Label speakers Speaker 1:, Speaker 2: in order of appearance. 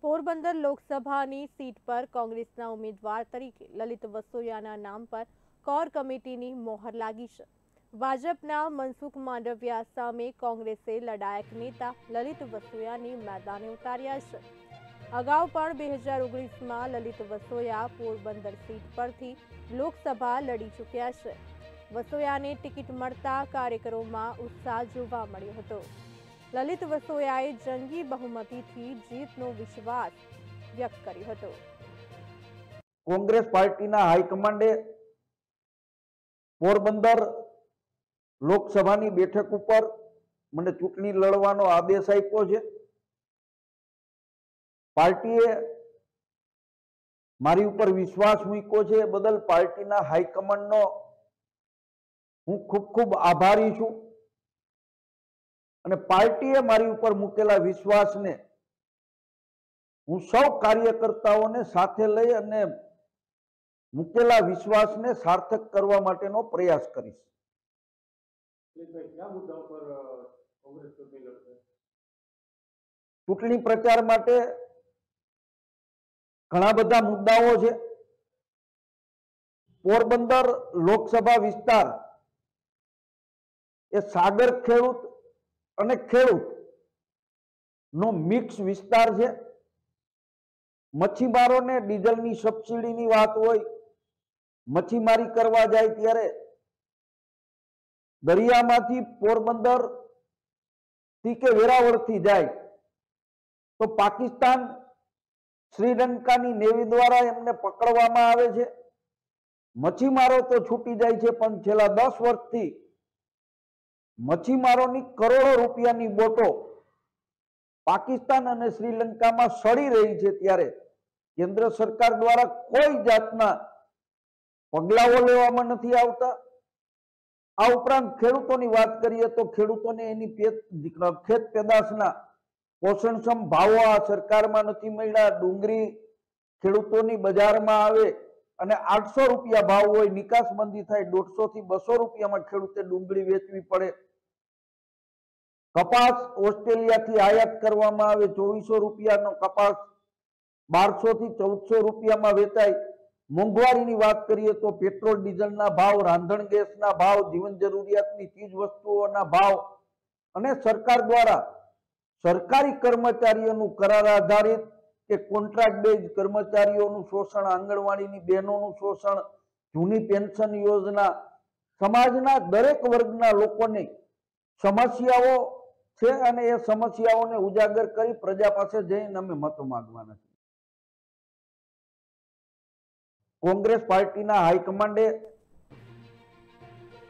Speaker 1: પોરબંદર લોકસભાની સીટ પર કોંગ્રેસના ઉમેદવાર તરીકે લલિત વસોયાના નામ પર કોર કમિટીની મોહર લાગી છે। ભાજપના મનસુખ માંડવિયા સામે કોંગ્રેસે લડાયક નેતા લલિત વસોયાને મેદાને ઉતાર્યા છે। અગાઉ પણ 2019માં લલિત વસોયા પોરબંદર સીટ પરથી લોકસભા લડી ચૂક્યા છે। વસોયાને ટિકિટ મળતા કાર્યકરોમાં ઉત્સાહ જોવા મળ્યો હતો। લલિત વસોયાએ જંગી બહુમતીથી જીતનો વિશ્વાસ વ્યક્ત કર્યો હતો।
Speaker 2: કોંગ્રેસ પાર્ટીના હાઈકમાન્ડે પોરબંદર લોકસભાની બેઠક ઉપર મને ચૂંટણી લડવાનો આદેશ આપ્યો છે। પાર્ટીએ મારી ઉપર વિશ્વાસ મૂક્યો છે, બદલ પાર્ટીના હાઈકમાન્ડનો હું ખૂબ ખૂબ આભારી છું અને પાર્ટીએ મારી ઉપર મૂકેલા વિશ્વાસને હું સૌ કાર્યકર્તાઓને સાથે લઈ અને મૂકેલા વિશ્વાસને સાર્થક કરવા માટેનો પ્રયાસ કરીશ। ચૂંટણી પ્રચાર માટે ઘણા બધા મુદ્દાઓ છે। પોરબંદર લોકસભા વિસ્તાર એ સાગર ખેડૂત અને ખેડૂત નો મિક્સ વિસ્તાર છે। મચ્છીમારોને ડીઝલની સબસિડીની વાત હોય, મચ્છીમારી કરવા જાય ત્યારે દરિયામાંથી પોરબંદર થી કે વેરાવળથી જાય તો પાકિસ્તાન શ્રીલંકાની નેવી દ્વારા એમને પકડવામાં આવે છે। મચ્છીમારો તો છૂટી જાય છે, પણ છેલ્લા 10 વર્ષથી મચ્છીમારોની કરોડો રૂપિયાની બોટો પાકિસ્તાન અને શ્રીલંકામાં સડી રહી છે, ત્યારે કેન્દ્ર સરકાર દ્વારા કોઈ જાતના પગલાઓ લેવામાં નથી આવતા। આ ઉપરાંત ખેડૂતોની વાત કરીએ તો ખેડૂતોને એની ખેત પેદાશના પોષણક્ષમ ભાવો આ સરકારમાં નથી મળ્યા। ડુંગળી ખેડૂતોની બજારમાં આવે અને 800 રૂપિયા ભાવ હોય, નિકાસબંધી થાય 150 થી 200 રૂપિયામાં ખેડૂતે ડુંગળી વેચવી પડે। કપાસ ઓસ્ટ્રેલિયાથી આયાત કરવામાં આવે, 2400 રૂપિયાનો કપાસ 1200 થી 1400 રૂપિયામાં વેચાય। મોંઘવારીની વાત કરીએ તો પેટ્રોલ ડીઝલના ભાવ, રાંધણ ગેસના ભાવ, જીવન જરૂરિયાતની ચીજ વસ્તુઓના ભાવ અને સરકાર દ્વારા સરકારી કર્મચારીઓનું કરાર આધારિત કે કોન્ટ્રાક્ટ બેઝ કર્મચારીઓનું શોષણ, આંગણવાડીની બહેનોનું શોષણ, જૂની પેન્શન યોજના, સમાજના દરેક વર્ગના લોકોની સમસ્યાઓ છે અને એ સમસ્યાઓને ઉજાગર કરી પ્રજા પાસે જઈને અમે મતો માંગવાના છે। કોંગ્રેસ પાર્ટીના હાઈકમાન્ડે